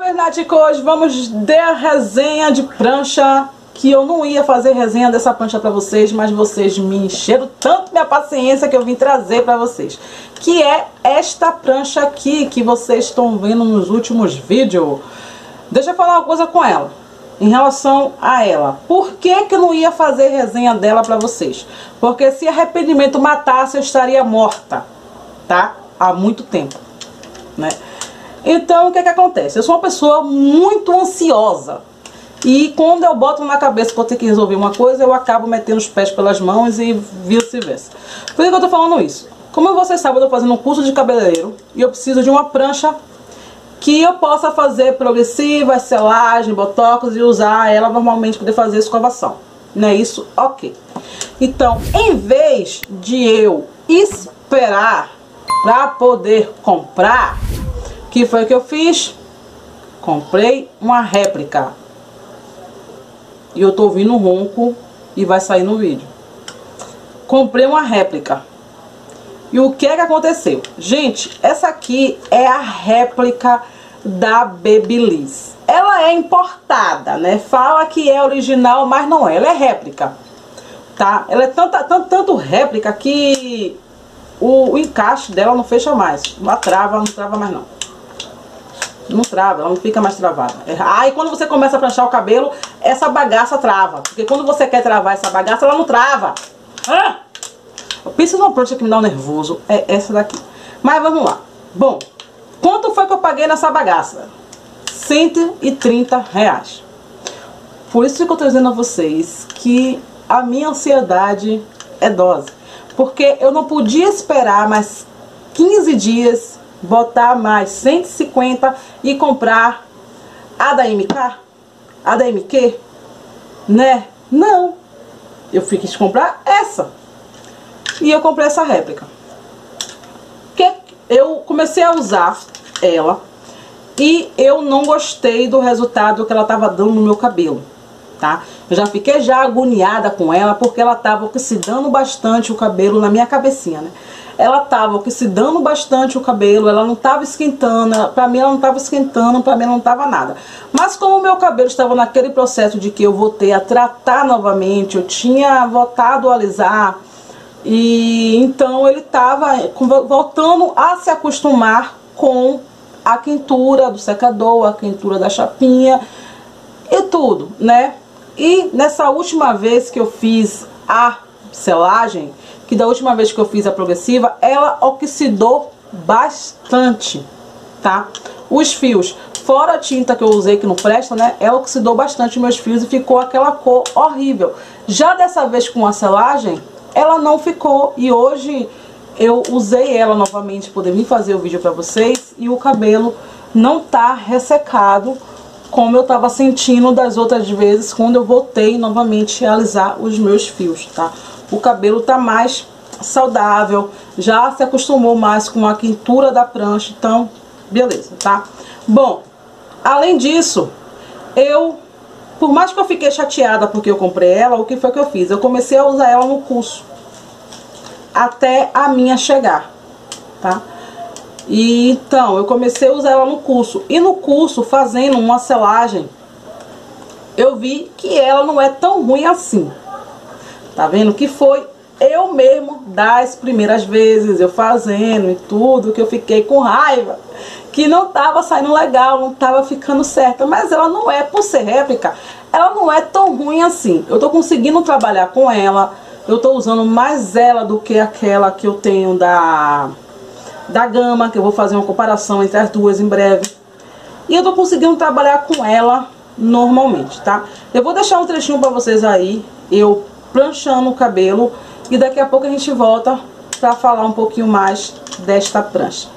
Nath, hoje vamos dar a resenha de prancha, que eu não ia fazer resenha dessa prancha pra vocês, mas vocês me encheram tanto minha paciência que eu vim trazer pra vocês. Que é esta prancha aqui, que vocês estão vendo nos últimos vídeos. Deixa eu falar uma coisa com ela, em relação a ela. Por que que eu não ia fazer resenha dela pra vocês? Porque se arrependimento matasse, eu estaria morta, tá? Há muito tempo, né? Então, o que que acontece? Eu sou uma pessoa muito ansiosa. E quando eu boto na cabeça que eu tenho que resolver uma coisa, eu acabo metendo os pés pelas mãos e vice-versa. Por que eu tô falando isso? Como vocês sabem, eu tô fazendo um curso de cabeleireiro e eu preciso de uma prancha que eu possa fazer progressiva, selagem, botox e usar ela normalmente para poder fazer escovação. Não é isso? Ok. Então, em vez de eu esperar para poder comprar, o que foi que eu fiz? Comprei uma réplica. E eu tô ouvindo um ronco e vai sair no vídeo. Comprei uma réplica. E o que é que aconteceu? Gente, essa aqui é a réplica da Babyliss. Ela é importada, né? Fala que é original, mas não é. Ela é réplica, tá? Ela é tanto réplica que o encaixe dela não fecha mais. Não trava mais não. Não trava, ela não fica mais travada. Aí quando você começa a pranchar o cabelo, essa bagaça trava. Porque quando você quer travar essa bagaça, ela não trava. Eu penso numa prancha que me dá um nervoso, é essa daqui. Mas vamos lá. Bom, quanto foi que eu paguei nessa bagaça? R$130. Por isso que eu tô dizendo a vocês que a minha ansiedade é dose. Porque eu não podia esperar mais 15 dias, botar mais 150 e comprar a da MK, a da MQ, né? Não, eu quis comprar essa e eu comprei essa réplica. Que eu comecei a usar ela e eu não gostei do resultado que ela tava dando no meu cabelo, tá? Eu já fiquei agoniada com ela porque ela tava oxidando bastante o cabelo na minha cabecinha, né? Ela tava oxidando bastante o cabelo, ela não tava esquentando, pra mim ela não tava esquentando, pra mim não tava nada. Mas como o meu cabelo estava naquele processo de que eu voltei a tratar novamente, eu tinha voltado a alisar, e então ele tava voltando a se acostumar com a quentura do secador, a quentura da chapinha e tudo, né? E nessa última vez que eu fiz a selagem, que da última vez que eu fiz a progressiva, ela oxidou bastante, tá? Os fios, fora a tinta que eu usei que não presta, né? Ela oxidou bastante meus fios e ficou aquela cor horrível. Já dessa vez com a selagem, ela não ficou. E hoje eu usei ela novamente para poder vir fazer o vídeo pra vocês. E o cabelo não tá ressecado como eu tava sentindo das outras vezes quando eu voltei novamente a alisar os meus fios, tá? O cabelo tá mais saudável, já se acostumou mais com a quentura da prancha, então, beleza, tá? Bom, além disso, por mais que eu fiquei chateada porque eu comprei ela, o que foi que eu fiz? Eu comecei a usar ela no curso, até a minha chegar, tá? E então, eu comecei a usar ela no curso, e no curso, fazendo uma selagem, eu vi que ela não é tão ruim assim. Tá vendo? Que foi eu mesmo das primeiras vezes, eu fazendo e tudo, que eu fiquei com raiva, que não tava saindo legal, não tava ficando certa. Mas ela não é, por ser réplica, ela não é tão ruim assim. Eu tô conseguindo trabalhar com ela, eu tô usando mais ela do que aquela que eu tenho da Gama, que eu vou fazer uma comparação entre as duas em breve. E eu tô conseguindo trabalhar com ela normalmente, tá? Eu vou deixar um trechinho pra vocês aí, eu pranchando o cabelo, e daqui a pouco a gente volta para falar um pouquinho mais desta prancha.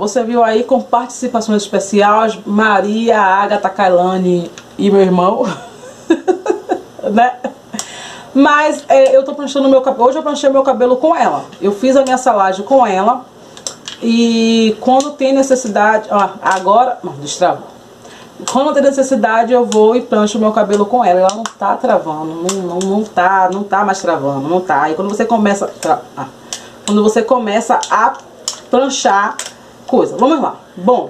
você viu aí com participações especiais, Maria, Agatha, Kailane e meu irmão, né? Mas eu tô pranchando meu cabelo, hoje eu pranchei meu cabelo com ela. Eu fiz a minha selagem com ela. E quando tem necessidade, ó, agora, não, destravou. Quando tem necessidade eu vou e prancho o meu cabelo com ela. Ela não tá travando, não tá mais travando, não tá. E quando você começa, quando você começa a pranchar coisa, vamos lá. Bom,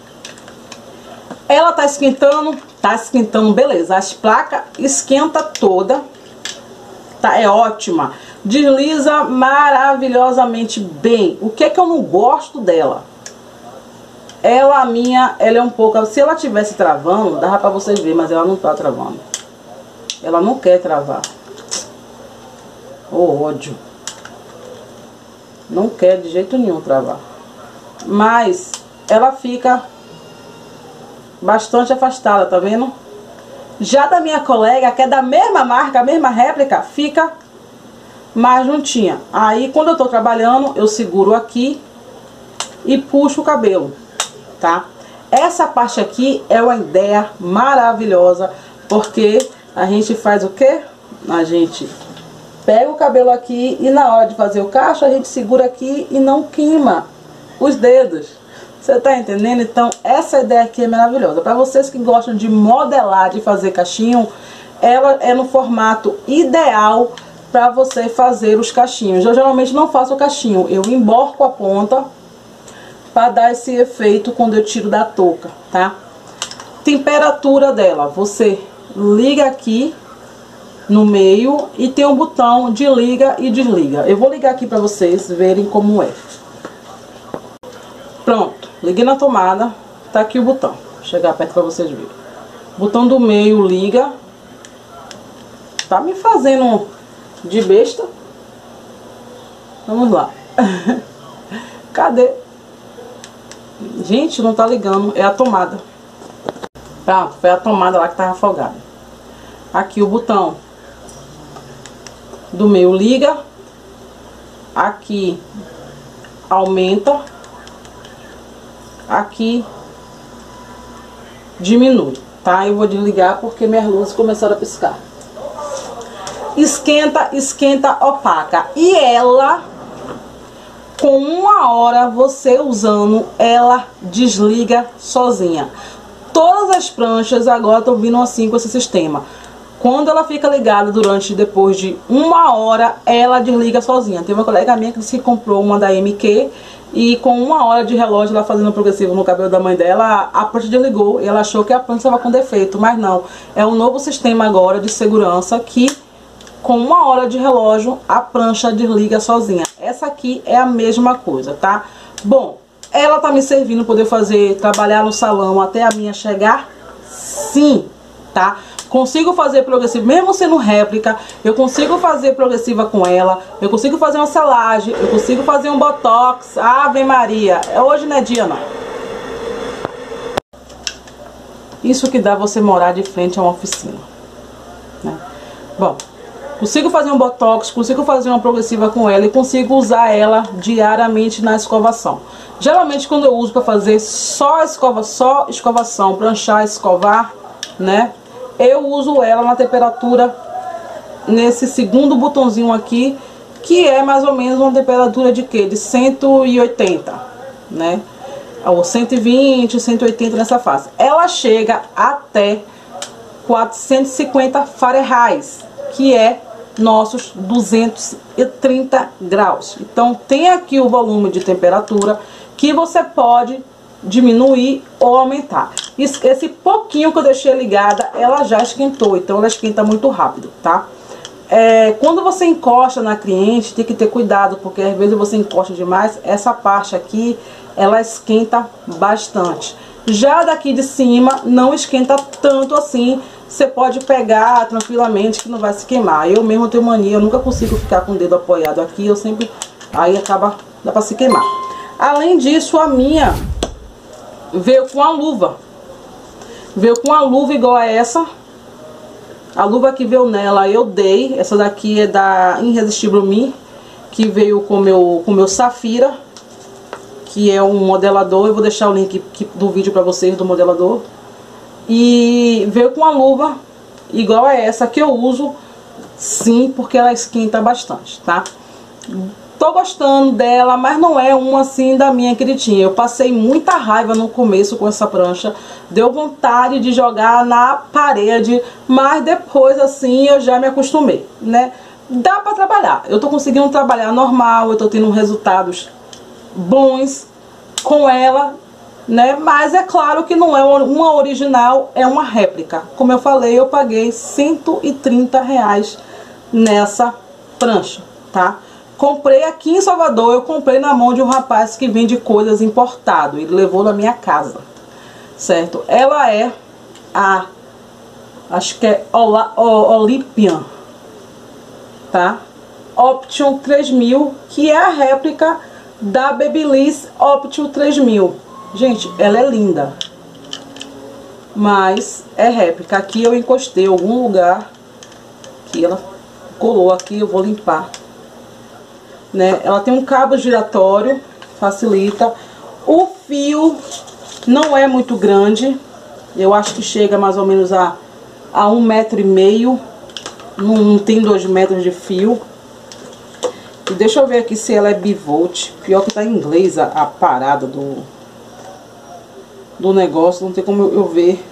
ela tá esquentando, beleza. As placas esquenta toda, tá, é ótima. Desliza maravilhosamente bem. O que é que eu não gosto dela? Ela é um pouco... Se ela tivesse travando, dava pra vocês verem, mas ela não tá travando. Ela não quer travar. Oh, ódio. Não quer de jeito nenhum travar. Mas ela fica bastante afastada, tá vendo? Já da minha colega, que é da mesma marca, a mesma réplica, fica mais juntinha. Aí quando eu tô trabalhando, eu seguro aqui e puxo o cabelo, tá? Essa parte aqui é uma ideia maravilhosa, porque a gente faz o quê? A gente pega o cabelo aqui e na hora de fazer o cacho, a gente segura aqui e não queima os dedos. Você tá entendendo? Então essa ideia aqui é maravilhosa. Para vocês que gostam de modelar, de fazer cachinho, ela é no formato ideal para você fazer os cachinhos. Eu geralmente não faço o cachinho, eu emborco a ponta para dar esse efeito quando eu tiro da touca, tá? Temperatura dela, você liga aqui no meio e tem um botão de liga e desliga. Eu vou ligar aqui para vocês verem como é. Pronto, liguei na tomada, tá aqui o botão. Vou chegar perto para vocês verem. Botão do meio liga. Tá me fazendo de besta. Vamos lá. Cadê? Gente, não tá ligando. É a tomada. Pronto, foi a tomada lá que tava afogada. Aqui o botão do meio liga. Aqui aumenta. Aqui diminui, tá? Eu vou desligar porque minhas luzes começaram a piscar. Esquenta, esquenta, opaca. E ela, com 1 hora você usando, ela desliga sozinha. Todas as pranchas agora estão vindo assim com esse sistema. Quando ela fica ligada depois de 1 hora, ela desliga sozinha. Tem uma colega minha que disse que comprou uma da MQ e com 1 hora de relógio, ela fazendo progressivo no cabelo da mãe dela, a prancha desligou e ela achou que a prancha estava com defeito, mas não. É um novo sistema agora de segurança que com 1 hora de relógio a prancha desliga sozinha. Essa aqui é a mesma coisa, tá? Bom, ela tá me servindo poder trabalhar no salão até a minha chegar? Sim, tá? Consigo fazer progressivo, mesmo sendo réplica, eu consigo fazer progressiva com ela, eu consigo fazer uma selagem, eu consigo fazer um botox. Ave Maria, hoje não é dia não. Isso que dá você morar de frente a uma oficina, né? Bom, consigo fazer um botox, consigo fazer uma progressiva com ela e consigo usar ela diariamente na escovação. Geralmente quando eu uso para fazer só escovação, pranchar, escovar, né? Eu uso ela na temperatura, nesse segundo botãozinho aqui, que é mais ou menos uma temperatura de quê? De 180, né? Ou 120, 180 nessa fase. Ela chega até 450 Fahrenheit, que é nossos 230 graus. Então tem aqui o volume de temperatura que você pode diminuir ou aumentar. Esse pouquinho que eu deixei ligada, ela já esquentou, então ela esquenta muito rápido, tá? Quando você encosta na cliente, tem que ter cuidado, porque às vezes você encosta demais, essa parte aqui, ela esquenta bastante. Já daqui de cima, não esquenta tanto assim, você pode pegar tranquilamente que não vai se queimar. Eu mesmo tenho mania, eu nunca consigo ficar com o dedo apoiado aqui, eu sempre, aí dá pra se queimar. Além disso, a minha veio com a luva. Veio com a luva igual a essa. A luva que veio nela eu dei. Essa daqui é da Irresistível Me, que veio com meu Safira, que é um modelador. Eu vou deixar o link do vídeo pra vocês do modelador. E veio com uma luva igual a essa que eu uso, sim, porque ela esquenta bastante, tá? Tô gostando dela, mas não é uma assim da minha queridinha. Eu passei muita raiva no começo com essa prancha. Deu vontade de jogar na parede, mas depois assim eu já me acostumei, né? Dá pra trabalhar. Eu tô conseguindo trabalhar normal, eu tô tendo resultados bons com ela, né? Mas é claro que não é uma original, é uma réplica. Como eu falei, eu paguei R$130 nessa prancha, tá? Comprei aqui em Salvador, eu comprei na mão de um rapaz que vende coisas importado. Ele levou na minha casa, certo? Ela é acho que é Olympian, tá? Option 3000, que é a réplica da Babyliss Option 3000. Gente, ela é linda, mas é réplica. Aqui eu encostei em algum lugar que ela colou aqui, eu vou limpar. Né? Ela tem um cabo giratório, facilita. O fio não é muito grande, eu acho que chega mais ou menos a 1,5 m, não tem 2 metros de fio. E deixa eu ver aqui se ela é bivolt. Pior que tá em inglês a parada do negócio, não tem como eu ver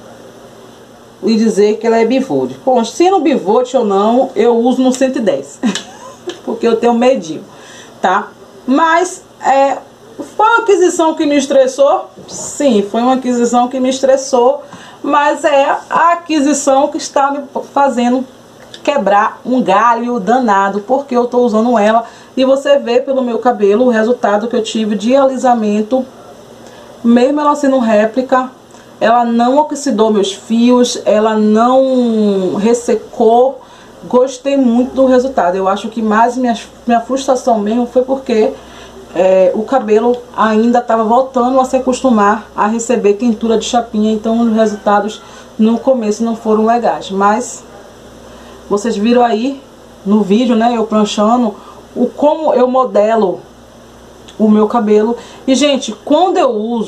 e dizer que ela é bivolt. Bom, sendo bivolt ou não, eu uso no 110. Porque eu tenho medinho, tá? Mas foi uma aquisição que me estressou. Sim, foi uma aquisição que me estressou. Mas é a aquisição que está me fazendo quebrar um galho danado, porque eu tô usando ela. E você vê pelo meu cabelo o resultado que eu tive de alisamento. Mesmo ela sendo réplica, ela não oxidou meus fios, ela não ressecou. Gostei muito do resultado. Eu acho que mais minha frustração mesmo foi porque o cabelo ainda estava voltando a se acostumar a receber quentura de chapinha. Então os resultados no começo não foram legais. Mas vocês viram aí no vídeo, né, eu pranchando, como eu modelo o meu cabelo. E gente, quando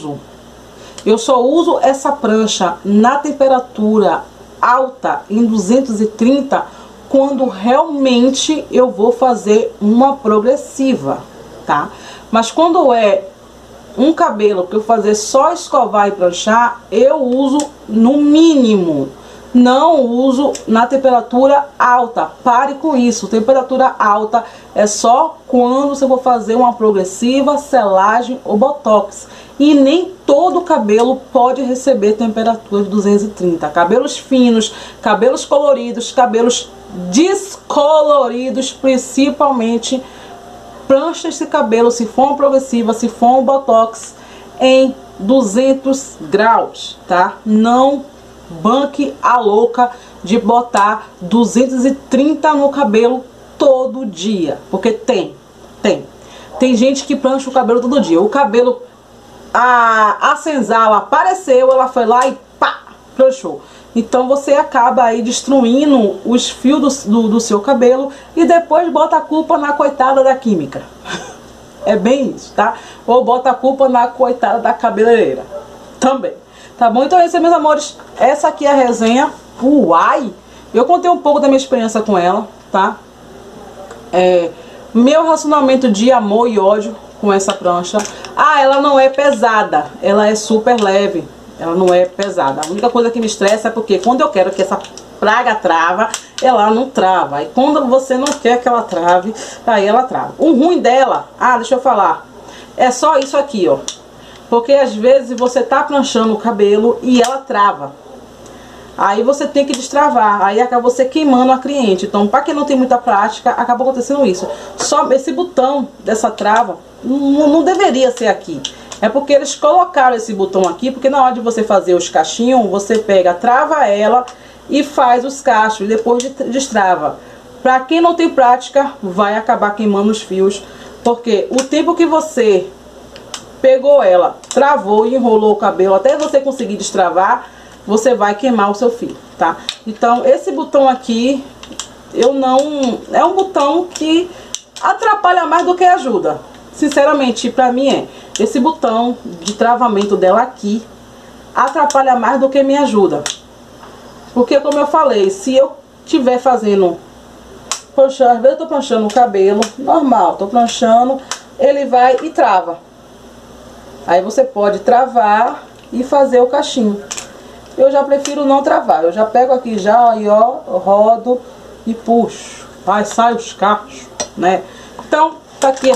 eu só uso essa prancha na temperatura alta, em 230, quando realmente eu vou fazer uma progressiva, tá? Mas quando é um cabelo que eu fazer só escovar e pranchar, eu uso no mínimo. Não uso na temperatura alta. Pare com isso. Temperatura alta é só quando você for fazer uma progressiva, selagem ou botox. E nem todo cabelo pode receber temperatura de 230. Cabelos finos, cabelos coloridos, cabelos descoloridos, principalmente, prancha esse cabelo, se for uma progressiva, se for um botox, em 200 graus, tá? Não banque a louca de botar 230 no cabelo todo dia, porque tem gente que prancha o cabelo todo dia. O cabelo, a senzala apareceu, ela foi lá e pá, pranchou. Então você acaba aí destruindo os fios do seu cabelo e depois bota a culpa na coitada da química. É bem isso, tá? Ou bota a culpa na coitada da cabeleireira também. Tá bom? Então é isso, meus amores. Essa aqui é a resenha. Uai! Eu contei um pouco da minha experiência com ela, tá? Meu relacionamento de amor e ódio com essa prancha. Ah, ela não é pesada. Ela é super leve. Ela não é pesada. A única coisa que me estressa é porque quando eu quero que essa praga trava, ela não trava. E quando você não quer que ela trave, aí ela trava. O ruim dela, deixa eu falar, é só isso aqui, ó. Porque às vezes você tá pranchando o cabelo e ela trava. Aí você tem que destravar, aí acaba você queimando a cliente. Então, para quem não tem muita prática, acaba acontecendo isso. Só esse botão dessa trava não deveria ser aqui. É porque eles colocaram esse botão aqui, porque na hora de você fazer os cachinhos, você pega, trava ela e faz os cachos, e depois destrava. Para quem não tem prática, vai acabar queimando os fios, porque o tempo que você pegou ela, travou e enrolou o cabelo, até você conseguir destravar, você vai queimar o seu fio, tá? Então, esse botão aqui, é um botão que atrapalha mais do que ajuda. Sinceramente, pra mim esse botão de travamento dela aqui atrapalha mais do que me ajuda. Porque, como eu falei, se eu estiver fazendo pranchando, às vezes eu tô pranchando o cabelo normal, tô pranchando, ele vai e trava. Aí você pode travar e fazer o cachinho. Eu já prefiro não travar, eu já pego aqui já e ó, rodo e puxo. Aí sai os cachos, né? Então, tá aqui.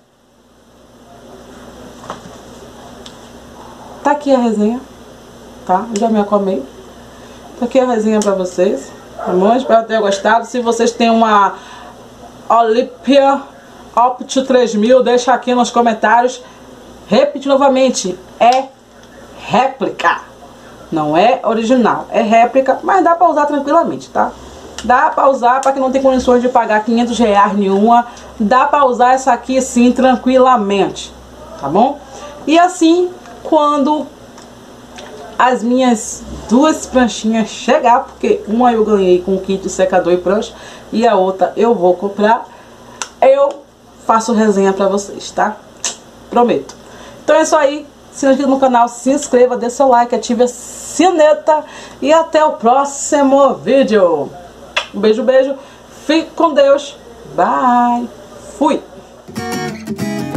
Tá aqui a resenha, tá? Eu já me acalmei. Tá aqui a resenha pra vocês, tá bom? Espero ter gostado. Se vocês têm uma Olympia Opt 3000, deixa aqui nos comentários. Repito novamente, é réplica. Não é original, é réplica, mas dá pra usar tranquilamente, tá? Dá pra usar pra quem não tem condições de pagar 500 reais nenhuma. Dá pra usar essa aqui sim, tranquilamente, tá bom? E assim, quando as minhas duas pranchinhas chegar, porque uma eu ganhei com kit de secador e prancha e a outra eu vou comprar, eu faço resenha pra vocês, tá? Prometo. Então é isso aí. Se não é inscrito no canal, se inscreva, dê seu like, ative a sineta e até o próximo vídeo. Um beijo, beijo. Fique com Deus. Bye. Fui.